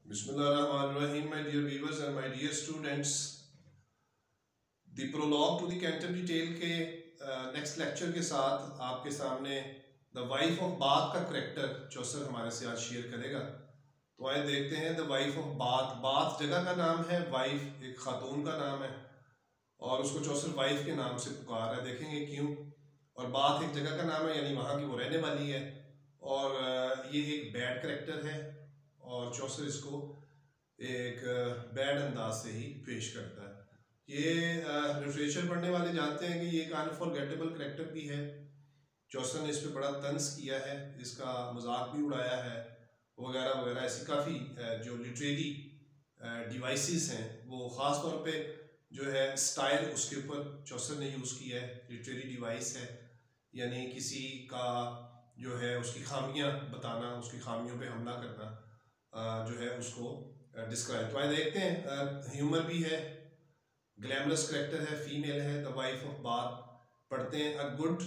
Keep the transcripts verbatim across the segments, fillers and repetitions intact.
Bismillahirrahmanirrahim, my dear viewers and my dear students. The prologue to the Canterbury Tale के next uh, lecture के साथ आपके सामने the wife of Bath का character Chaucer हमारे से आज शेयर करेगा। तो आइए देखते हैं the wife of Bath. Bath जगह का नाम है, वाइफ एक खातून का नाम है और उसको चौसर वाइफ के नाम से पुकार रहा है। देखेंगे क्यों। और बाथ एक जगह का नाम है, यानी वहाँ की वो रहने वाली है और uh, ये एक बैड करेक्टर है और चौसर इसको एक बैड अंदाज से ही पेश करता है। ये लिटरेचर पढ़ने वाले जानते हैं कि ये एक अनफॉरगेटेबल करेक्टर भी है। चौसर ने इस पर बड़ा तंज किया है, इसका मजाक भी उड़ाया है वगैरह वगैरह। ऐसी काफ़ी जो लिटरेरी डिवाइसेस हैं वो ख़ास तौर पे जो है स्टाइल उसके ऊपर चौसर ने यूज़ किया है। लिटरेरी डिवाइस है, यानी किसी का जो है उसकी खामियां बताना, उसकी खामियों पे हमला करना जो है उसको डिस्क्राइब। तो आइए देखते हैं। ह्यूमर भी है, ग्लैमरस करेक्टर है, फीमेल है, द वाइफ ऑफ बाथ। पढ़ते हैं। A good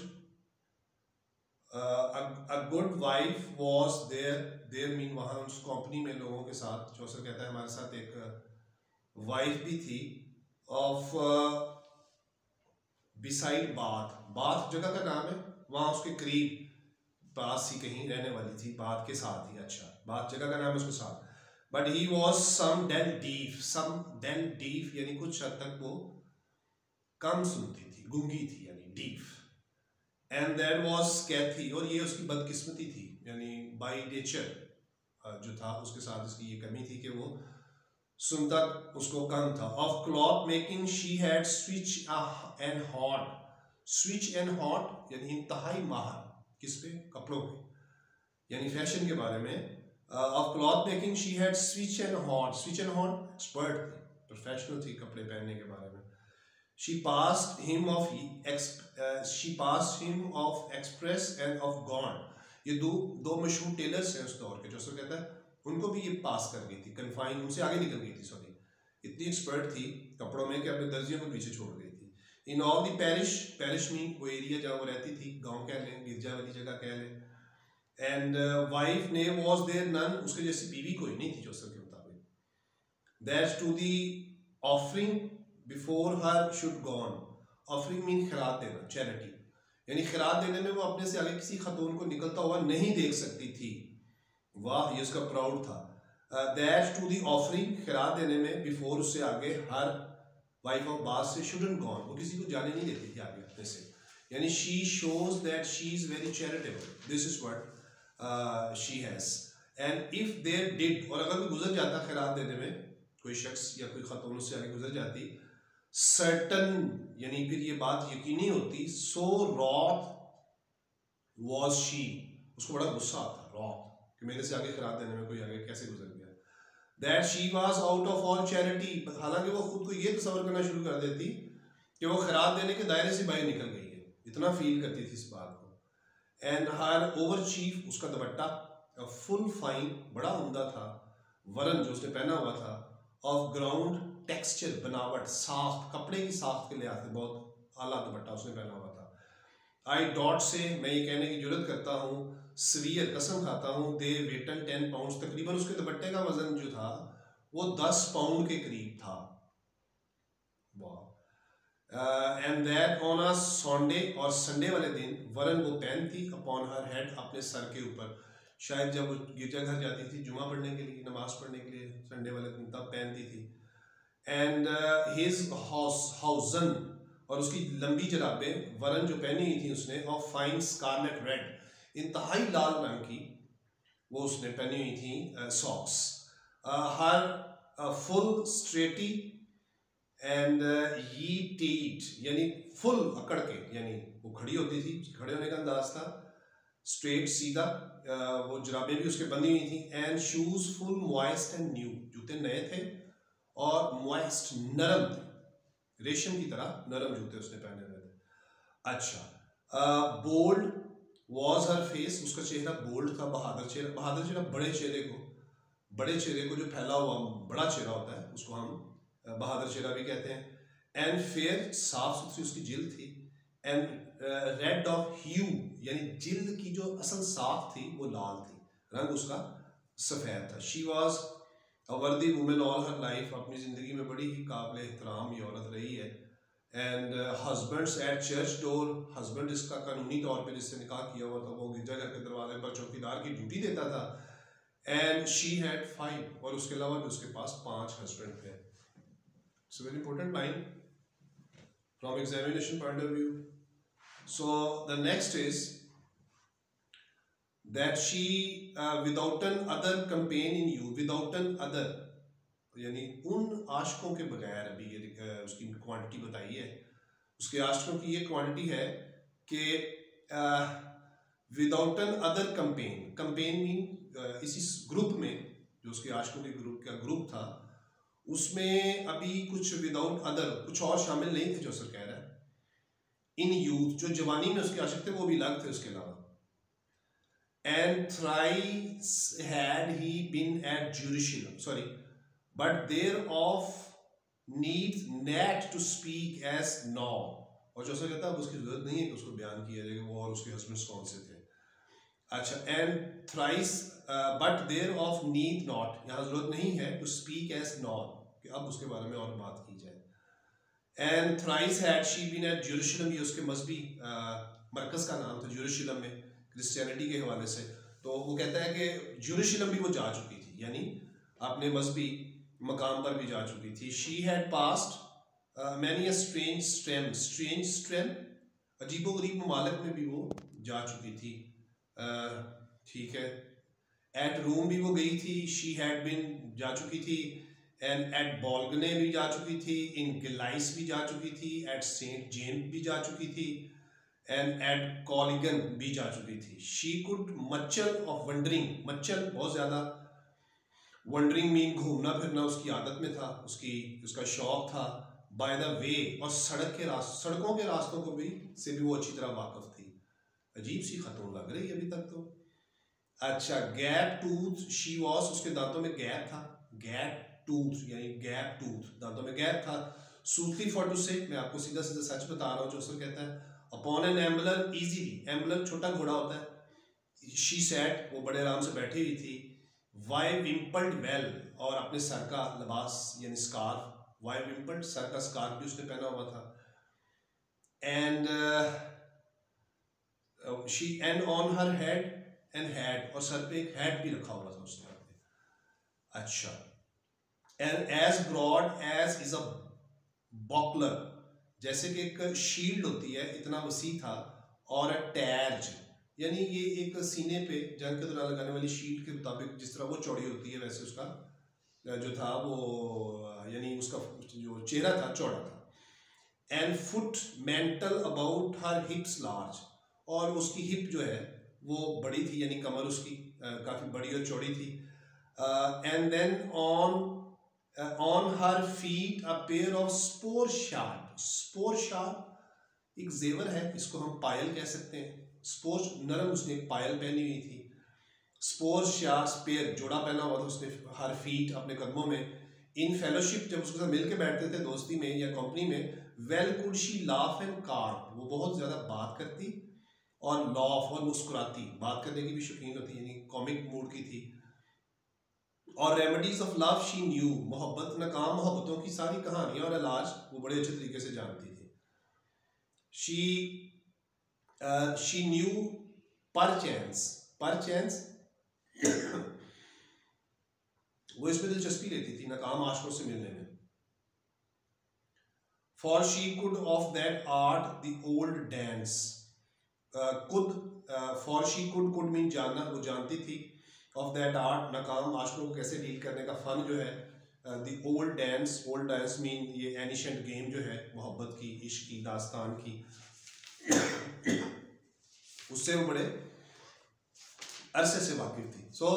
a good wife was there. There mean वहाँ उस कंपनी में लोगों के साथ। चौसर कहता है हमारे साथ एक वाइफ भी थी। Of beside bath. बाथ जगह का नाम है, वहाँ उसके करीब पास ही कहीं रहने वाली थी, बाथ के साथ ही। अच्छा, बाथ जगह का नाम है उसके साथ। But he was some den deaf. Some den deaf यानी कुछ हद तक वो कम सुनती थी, गूंगी थी, यानी deaf. And that was scathe, और ये उसकी बदकिस्मती थी, यानी बाई नेचर जो था उसके साथ इसकी ये कमी थी कि वो सुनता उसको कम था। Of cloth making she had switch and hot. Switch and hot यानी इंतहाई माहिर किस पे? कपड़ों पे, यानी फैशन के बारे में। Of cloth making she had switch and hot. Switch and hot expert थी, प्रोफेशनल थी कपड़े पहनने के बारे में। She passed him of she passed him of express and of gone. ये दो दो मशहूर टेलर्स हैं उस दौर के। जो कहता है उनको भी ये पास कर गई थी, कन्फाइन, उनसे आगे निकल गई थी, सॉरी। इतनी एक्सपर्ट थी कपड़ों में कि अपने दर्जियों को पीछे छोड़ गई थी। In all the parish, parish mean वो एरिया जहाँ वो रहती थी, गांव कह लें, गिरजा वाली जगह कह लें। एंड वाइफ ने वॉज देयर नन, उसके जैसी बीवी कोई नहीं थी चौसर के मुताबिक। That to the offering before her should gone. Offering mean खिरात देना, चैरिटी, यानी खिरात देने में वो अपने से आगे किसी खातून को निकलता हुआ नहीं देख सकती थी। वाह, ये उसका प्राउड था। दैट टू दी ऑफरिंग, खिरात देने में, बिफोर उससे आगे, हर वाइफ ऑफ बाथ से, शुडंट गॉन, वो किसी को जाने नहीं देती थी आगे अपने से, यानी she shows that she is very charitable. This is what she has. And if there did, और अगर कोई गुजर जाता खैरात देने में, कोई शख्स या कोई खातून उससे आगे गुजर जाती, सर्टन यानी फिर ये बात यकीनी होती, सो रॉथ वॉज शी, उसको बड़ा गुस्सा आता, रॉथ, कि मेरे से आगे खैरात देने में कोई आगे कैसे गुजर गया। That she was out of all charity, हालांकि वो खुद को ये तस्वर करना शुरू कर देती कि वो खैरात देने के दायरे से बाहर निकल गई है, इतना फील करती थी इस बात को। एंड हर ओवर चीफ, उसका दुपट्टा, फुल फाइन, बड़ा उम्दा था, वरन जो उसने पहना हुआ था, ऑफ ग्राउंड टेक्सचर, बनावट, साख्त, कपड़े की साख्त के लिहाज से बहुत आला दुपट्टा उसने पहना हुआ था। आई डॉट से, मैं ये कहने की जुर्रत करता हूँ, स्वीयर, कसम खाता हूँ, दे वेटन टेन पाउंड, तकरीबन उसके दुपट्टे का वजन जो था वो दस पाउंड के करीब था। वाह। And that on a Sunday, और संडे वाले दिन, वरन वो पहनती, अपॉन हर हेड, अपने सर के ऊपर, शायद जब वो गिरजा घर जाती थी जुमा पढ़ने के लिए, नमाज पढ़ने के लिए संडे वाले दिन, तब पहनती थी। एंड हिज हाउजन, और उसकी लंबी जराबें, वरन जो पहनी हुई थी उसने, ऑफ फाइन स्कारलेट रेड, इंतहाई लाल रंग की वो उसने पहनी हुई थी socks. Her full straight and ये टीट, यानी फुल अकड़ के, यानी वो खड़ी होती थी, खड़े होने का अंदाज था, स्ट्रेट, सीधा, uh, वो जराबें भी उसके बंधी हुई थी। And shoes full moist and new, जूते नए थे और मॉइस्ट, नरम थे, रेशम की तरह नरम जूते उसने पहने हुए थे। अच्छा, बोल्ड वॉज हर फेस, उसका चेहरा बोल्ड था, बहादुर चेहरा। बहादुर चेहरा बड़े चेहरे को, बड़े चेहरे को जो फैला हुआ बड़ा चेहरा होता है उसको हम बहादुर चेहरा भी कहते हैं। एंड फेयर, साफ सुथरी उसकी जिल्द थी। एंड रेड ऑफ ह्यू, यानी जिल्द की जो असल साफ थी वो लाल थी, रंग उसका सफ़ेद था। शी वॉज अ वर्दी वुमेन ऑल हर लाइफ, अपनी ज़िंदगी में बड़ी ही काबिल एहतराम ये औरत रही है। And husbands at church door, husband इसका कानूनी तौर पे जिससे निकाह किया हुआ था वो गिरजाघर के दरवाजे पर चौकीदार की ड्यूटी देता था। एंड शी हैड फाइव, और उसके अलावा भी उसके पास पांच हस्बैंड थे। It's very important line from examination point of view. So the next is that she without an other company in you, without an other यानी उन आशिकों के बगैर, अभी ये uh, उसकी क्वांटिटी बताई है, उसके आशिकों की ये क्वांटिटी है कि without an other company, company mean इसी ग्रुप में, जो उसके आशिकों के ग्रुप का ग्रुप था उसमें अभी कुछ विदाउट अदर कुछ और शामिल नहीं थे, जो सर कह रहा है। इन यूथ, जो जवानी में उसके आशिक थे वो भी अलग थे उसके अलावा। And thrice had he been at Jerusalem, sorry, but thereof needs not to speak as now, और जो कहता है उसकी जरूरत नहीं है कि उसको बयान किया जाए वो और उसके हस्बैंड्स कौन से थे। अच्छा, and thrice but thereof need not, यहाँ जरूरत नहीं है to speak as now, कि अब उसके बारे में और बात की जाए। And thrice had she been at Jerusalem, ये उसके मजहबी मरकज का नाम था जेरूशलम में, क्रिश्चियनिटी के हवाले से। तो वो कहता है कि जेरूशलम भी वो जा चुकी थी, यानी अपने मजहबी मकाम पर भी जा चुकी थी। She had passed many a strange stream, strange stream, अजीबो गरीब ममालिक में भी वो जा चुकी थी। ठीक है, एट रोम भी वो गई थी, शी हैड बिन जा चुकी थी। एंड एट बॉल्गने भी जा चुकी थी, इन गिलाइस भी जा चुकी थी, एट सेंट जेम्स भी जा चुकी थी, एंड एट कॉलिगन भी जा चुकी थी। शी कुड मचल ऑफ वंडरिंग, मचल बहुत ज़्यादा, वंडरिंग मीन घूमना फिरना उसकी आदत में था, उसकी उसका शौक था। बाय द वे, और सड़क के रास्त सड़कों के रास्तों को भी से भी वो अच्छी तरह वाकिफ थी। अजीब सी खतून लग रही है अभी तक तो। अच्छा, गैप टूथ शी वॉज, उसके दांतों में गैप था, गैप टूथ यानी गैप टूथ, दांतों में गैप था। सूथली फॉर टू से, मैं आपको सीधा सीधा सच बता रहा हूँ जो सर कहता है। Upon an ambler easily, ambler छोटा घोड़ा होता है। शी सैट, वो बड़े आराम से बैठी हुई थी। वाई विम्पल्ड वेल, और अपने सर का लिबास यानी स्कार्फ, वाई विम्पल्ड, सर का स्कार्फ भी उसने पहना हुआ था। And she and on her head and hat, और सर पे एक हैड भी रखा हुआ था उसने अपने। अच्छा, and as broad as is a buckler, जैसे कि एक शील्ड होती है इतना वसी था। और अ टैर्ज, यानी ये एक सीने पे जंग के दौरान लगाने वाली शील्ड के मुताबिक जिस तरह वो चौड़ी होती है वैसे उसका जो था वो, यानी उसका जो चेहरा था चौड़ा था। And foot mantle about her hips large, और उसकी हिप जो है वो बड़ी थी, यानी कमर उसकी काफ़ी बड़ी और चौड़ी थी। And then on on her feet a pair of spur sharp, spur sharp एक जेवर है, इसको हम पायल कह सकते हैं। स्पोर नरम, उसने एक पायल पहनी हुई थी। स्पोर शार्प स्पेयर, जोड़ा पहना हुआ था उसने हर फीट, अपने कदमों में। इन फेलोशिप, जब उसके साथ मिल के बैठते थे दोस्ती में या कंपनी में, well could she laugh and carp, वो बहुत ज़्यादा बात करती और लॉफ और मुस्कुराती, बात करने की भी शौकीन होती, यानी कॉमिक मूड की थी। और remedies of love she knew, मोहब्बत नाकाम मोहब्बतों की सारी कहानियां और इलाज वो बड़े अच्छे तरीके से जानती थी। She she knew perchance, perchance वो इसमें दिलचस्पी लेती थी नाकाम आशिकों से मिलने में। For she could of that art the old dance, could for she could, could mean जानना, वो जानती थी। ऑफ दैट आर्ट, नाकाम आशिकों को कैसे डील करने का फन जो है। The old dance, old dance mean ये एनिशेंट गेम जो है मोहब्बत की, इश्क की, दास्तान की, उससे वो बड़े अरसे से वाकिफ थी। सो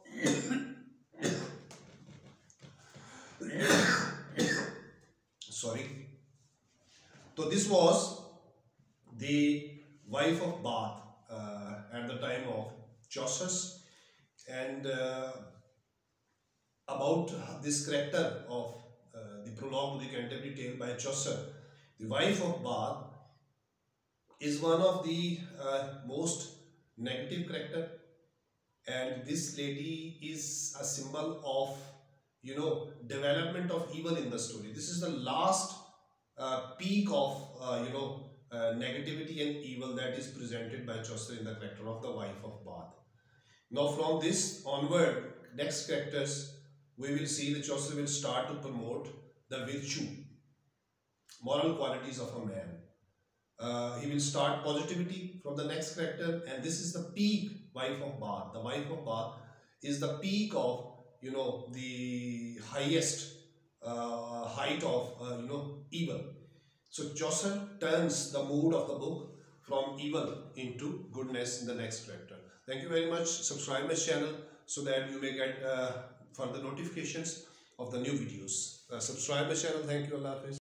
सॉरी, तो this was the wife of Bath at the time of Chaucer's, and uh, about this character of uh, the prologue to the Canterbury Tale by Chaucer. The wife of Bath is one of the uh, most negative character, and this lady is a symbol of you know, development of evil in the story. This is the last uh, peak of, uh, you know, uh, negativity and evil that is presented by Chaucer in the character of the wife of Bath. Now from this onward, next characters, we will see that Chaucer will start to promote the virtue, moral qualities of a man. Uh, he will start positivity from the next character, and this is the peak wife of Bath. The wife of Bath is the peak of, you know, the highest uh, height of, uh, you know, evil. So Chaucer turns the mood of the book from evil into goodness in the next character. Thank you very much. Subscribe my channel so that you may get uh, further notifications of the new videos. Uh, subscribe my channel. Thank you. Allah Hafiz.